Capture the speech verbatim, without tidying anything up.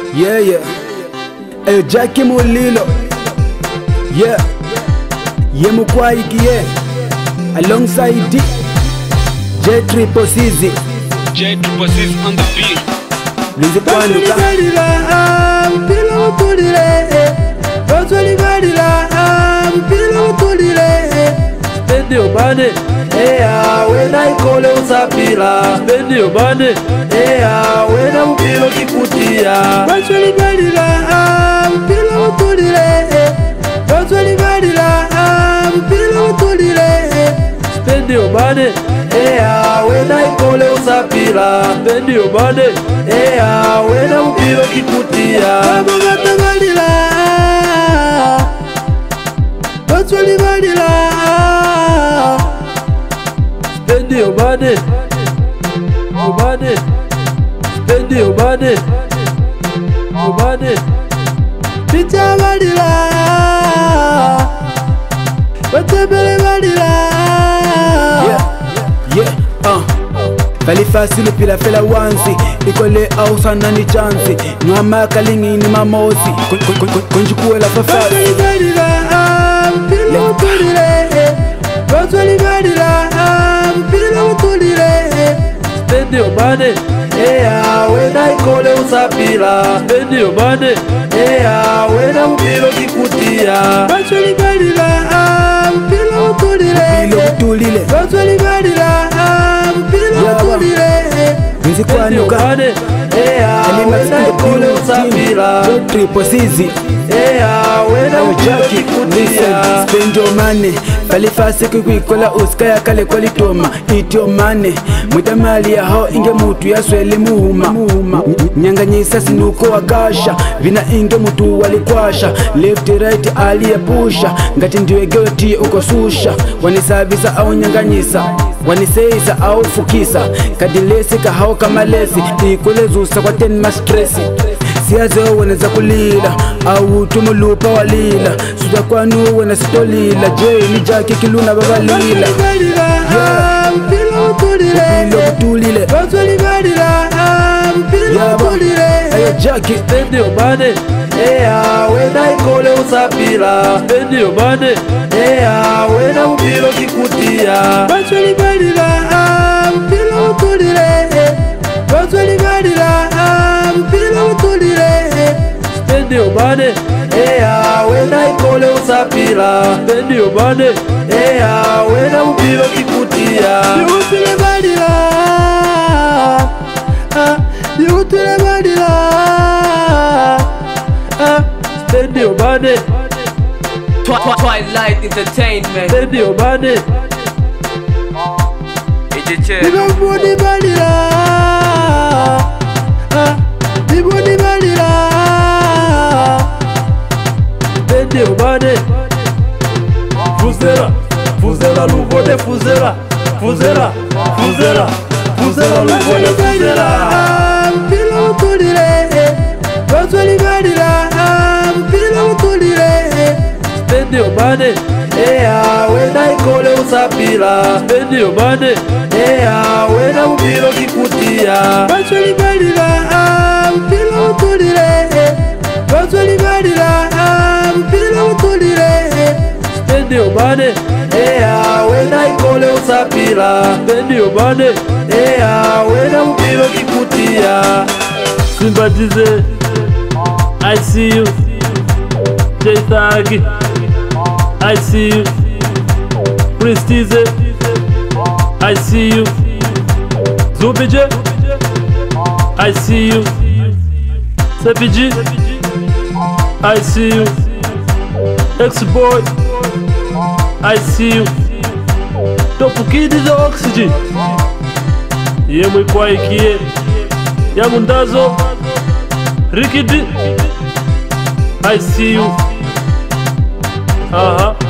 Yeah, yeah. Hey, Jackie Mulilo. Yeah. Ye Mukwaiki, yeah. Alongside D. J Triple C Z. J Triple C Z on the beat. Lizi Kwanuka. Spendi obane, ea wena ikole usapila. Spendi obane, ea wena mpilo kikutia. Bacholi badila, mpilo utulile. Bacholi badila, mpilo utulile. Spendi obane, ea wena ikole usapila. Spendi obane, ea wena mpilo kikutia. Bacholi badila, bacholi badila. Spendi obane, obane, spendi obane, obane. Picha badila, batebele badila. Yeah, yeah, uh. Kalifasi lupila fela wansi ikole au sana ni chansi Nwama kalingi ni mamosi Konjikuwe la fafasi Batoli badila, mpilo utulile. Batoli badila, mpilo utulile. Spendi obane, ea wena ikole usapila. Spendi obane, ea wena mpilo kikutia. Batoli badila, mpilo utulile. Mpilo utulile. Batoli badila, mpilo utulile. Lizi Kwanuka. Obane, ea wena ikole usapila. J Triple C Z. Ea wena mpilo kikutia. Spendi omane Kalifasi kukwikola uskaya kale kwa litoma Iti omane Mwitamali ya hao inge mutu ya swele muhuma Nyanganyisa sinuko wakasha Vina inge mutu walikwasha Left right ali ya pusha Ngati ndiwe goti uko susha Wanisavisa au nyanganyisa Waniseisa au fukisa Kadilesi kahao kamalesi Ikule zusa kwa ten ma stressi Siyaze waneza kulila au tumulupa walila Suda kwanu wana sitolila J ni Jackie kiluna babalila. Yeah, mpilo utulile. Mpilo utulile. Batoli badila, mpilo utulile. Ayo Jackie. Spendi obane, ea wena ikole usapila. Spendi obane, ea wena mpilo kikutia. Batoli badila, mpilo utulile. Batoli badila, mpilo utulile. Spendi obane, ea wena ikole usapila. Spendi obane, ea wena mpilo kikutia. Yutile badila, yutile badila. Spendi obane, Twilight Entertainment. spendi obane. Nibudi badila, nibudi badila. Spendi obane. Fuzera, fuzera luvode fuzera, fuzera, fuzera, fuzera luvode fuzera. Mpilo utulile, batoli badila, mpilo utulile. Spendi obane, ea wena ikole usapila. Spendi obane, ea wena mpilo kikutia. Batoli badila, mpilo utulile. Batoli badila, mpilo utulile. Spendi obane, ea wena ikole usapila. Spendi obane, ea wena mpilo kikutia. Sympathize, I see you. J-Tag, I see you. Prestize, I see you. Zubije, I see you. Sepiji, I see you. X-Boy, I see you. Top Kid is Oxygen. Ye Mukwaiki, Yamundazo, Ricky D, I see you. Uh-huh.